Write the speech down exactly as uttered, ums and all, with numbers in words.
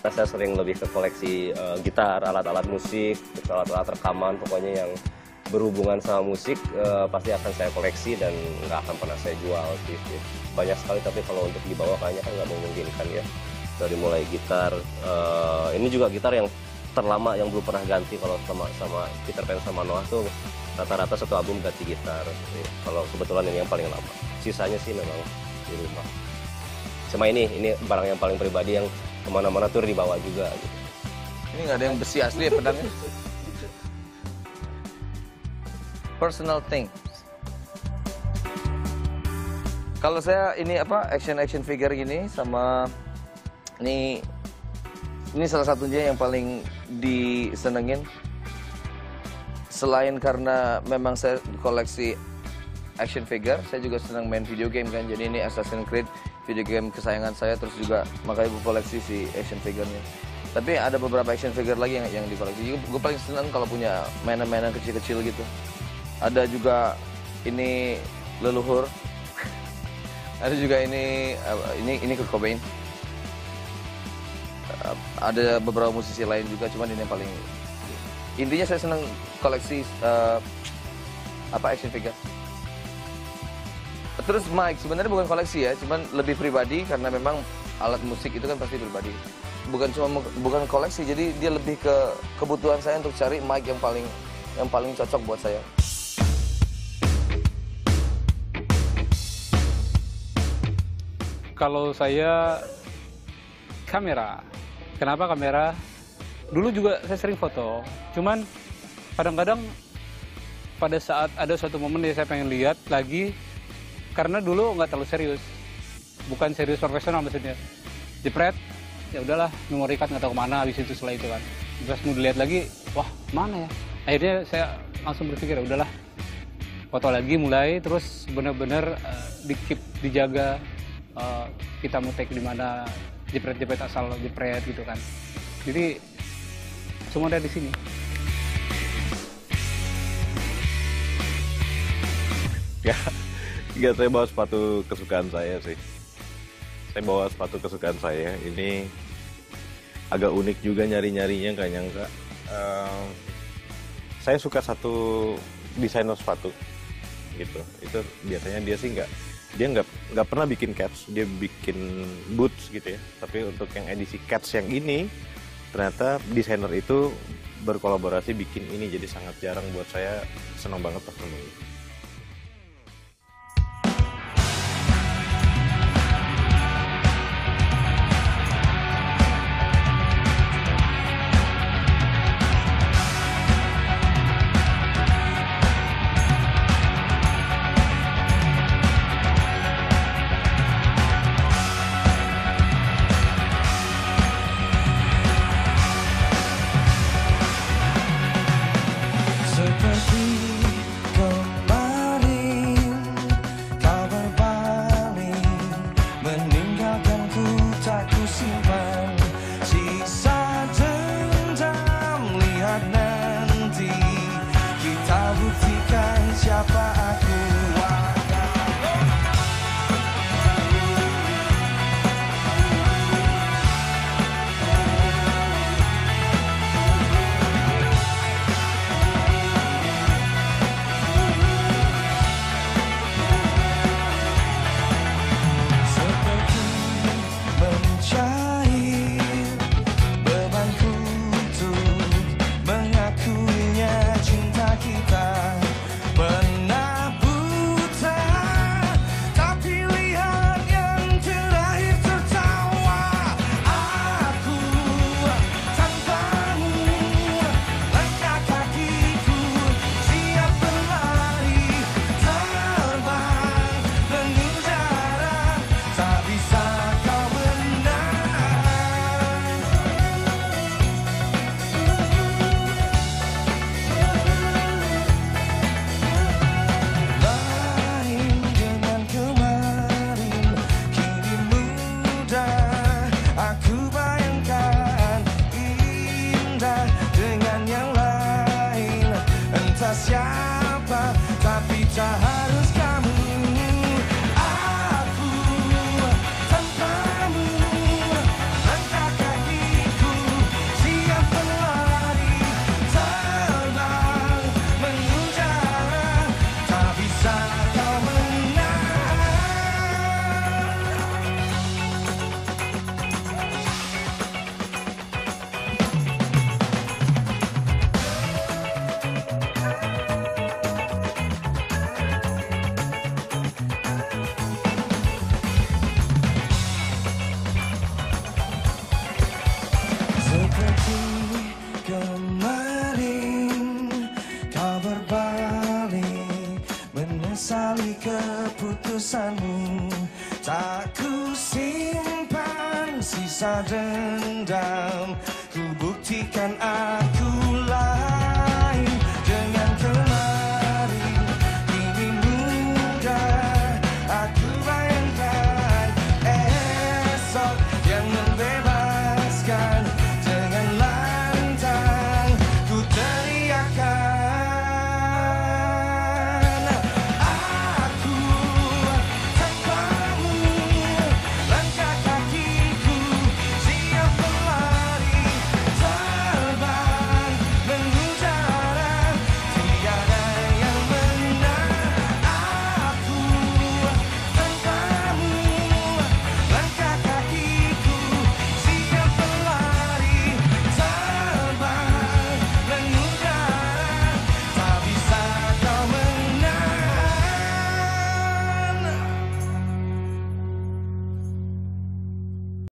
Saya sering lebih ke koleksi uh, gitar, alat-alat musik, alat-alat rekaman, pokoknya yang berhubungan sama musik uh, pasti akan saya koleksi dan nggak akan pernah saya jual gitu. Banyak sekali, tapi kalau untuk dibawa kayaknya kan nggak memungkinkan ya. Dari mulai gitar, uh, ini juga gitar yang terlama yang belum pernah ganti. Kalau sama sama Peter Pan sama Noah tuh rata-rata satu album ganti gitar. Kalau kebetulan ini yang paling lama. Sisanya sih memang di rumah. Cuma ini, ini barang yang paling pribadi yang kemana-mana tuh dibawa juga. Gitu. Ini nggak ada yang besi asli ya pedangnya? Personal thing. Kalau saya ini apa action action figure gini sama ini ini salah satunya yang paling disenengin. Selain karena memang saya koleksi action figure, saya juga senang main video game kan. Jadi ini Assassin's Creed, video game kesayangan saya, terus juga makanya gue koleksi si action figure-nya. Tapi ada beberapa action figure lagi yang yang dikoleksi. Gue paling senang kalau punya mainan-mainan kecil-kecil gitu. Ada juga ini leluhur. Ada juga ini ini ini Kurt Cobain. Ada beberapa musisi lain juga, cuman ini yang paling intinya saya senang koleksi uh, apa action figure. Terus mic sebenarnya bukan koleksi ya, cuman lebih pribadi karena memang alat musik itu kan pasti pribadi. Bukan cuma bukan koleksi, jadi dia lebih ke kebutuhan saya untuk cari mic yang paling yang paling cocok buat saya. Kalau saya kamera. Kenapa kamera? Dulu juga saya sering foto. Cuman kadang-kadang pada saat ada suatu momen yang saya pengen lihat lagi, karena dulu nggak terlalu serius. Bukan serius profesional maksudnya. Jepret, ya udahlah, memori card nggak tahu kemana habis itu setelah itu kan. Terus mau dilihat lagi, wah mana ya? Akhirnya saya langsung berpikir, ya udahlah, foto lagi mulai, terus benar-benar uh, di-keep, dijaga. Uh, kita mau take di mana, jepret-jepret asal jepret gitu kan. Jadi semua ada di sini. Ya, ya saya bawa sepatu kesukaan saya sih. Saya bawa sepatu kesukaan saya. Ini agak unik juga nyari-nyarinya, nggak nyangka. Uh, saya suka satu desainer sepatu, gitu. Itu biasanya dia sih nggak. Dia nggak nggak pernah bikin caps, dia bikin boots gitu ya. Tapi untuk yang edisi caps yang ini, ternyata desainer itu berkolaborasi bikin ini, jadi sangat jarang buat saya. Senang banget pas ini. Tak ku simpan sisa dendam, ku buktikan aku